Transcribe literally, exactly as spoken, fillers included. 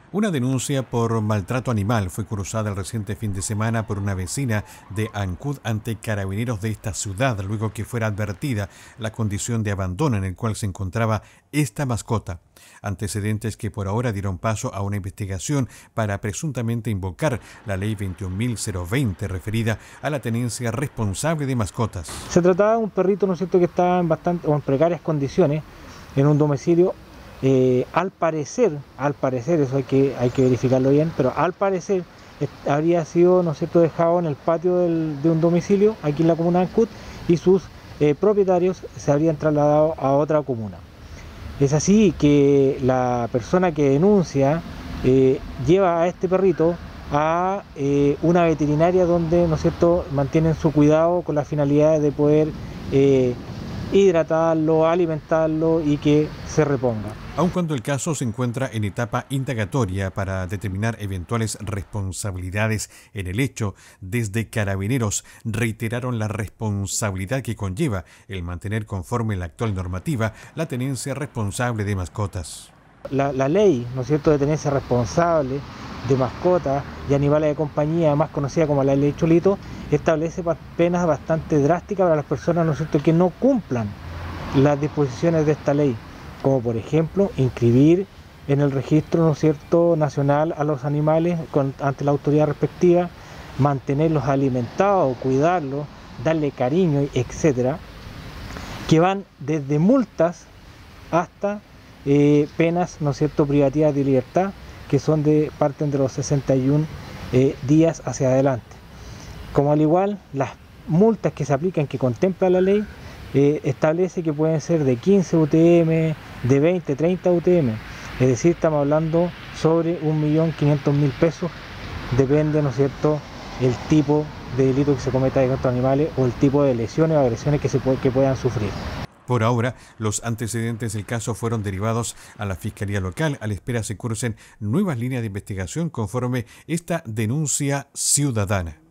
Una denuncia por maltrato animal fue cursada el reciente fin de semana por una vecina de Ancud ante carabineros de esta ciudad, luego que fuera advertida la condición de abandono en el cual se encontraba esta mascota. Antecedentes que por ahora dieron paso a una investigación para presuntamente invocar la ley veintiún mil veinte referida a la tenencia responsable de mascotas. Se trataba de un perrito, ¿no es cierto?, que estaba en bastante o en precarias condiciones en un domicilio. Eh, al parecer, al parecer, eso hay que, hay que verificarlo bien, pero al parecer habría sido, ¿no es cierto?, dejado en el patio del, de un domicilio aquí en la comuna de Ancud y sus eh, propietarios se habrían trasladado a otra comuna. Es así que la persona que denuncia eh, lleva a este perrito a eh, una veterinaria donde, ¿no es cierto?, mantienen su cuidado con la finalidad de poder eh, hidratarlo, alimentarlo y que se reponga. Aun cuando el caso se encuentra en etapa indagatoria para determinar eventuales responsabilidades en el hecho, desde Carabineros reiteraron la responsabilidad que conlleva el mantener conforme la actual normativa la tenencia responsable de mascotas. La, la ley, ¿no es cierto?, de tenencia responsable de mascotas y animales de compañía, más conocida como la ley Cholito, establece penas bastante drásticas para las personas, ¿no es cierto?, que no cumplan las disposiciones de esta ley, como por ejemplo inscribir en el registro, ¿no es cierto?, nacional a los animales con, ante la autoridad respectiva, mantenerlos alimentados, cuidarlos, darle cariño, etcétera, que van desde multas hasta eh, penas, ¿no es cierto?, privativas de libertad, que son de parten de los sesenta y un eh, días hacia adelante. Como al igual, las multas que se aplican, que contempla la ley, eh, establece que pueden ser de quince U T M, de veinte, treinta U T M. Es decir, estamos hablando sobre un millón quinientos mil pesos, depende, ¿no es cierto?, el tipo de delito que se cometa contra animales o el tipo de lesiones o agresiones que, se puede, que puedan sufrir. Por ahora, los antecedentes del caso fueron derivados a la Fiscalía Local, a la espera se cursen nuevas líneas de investigación conforme esta denuncia ciudadana.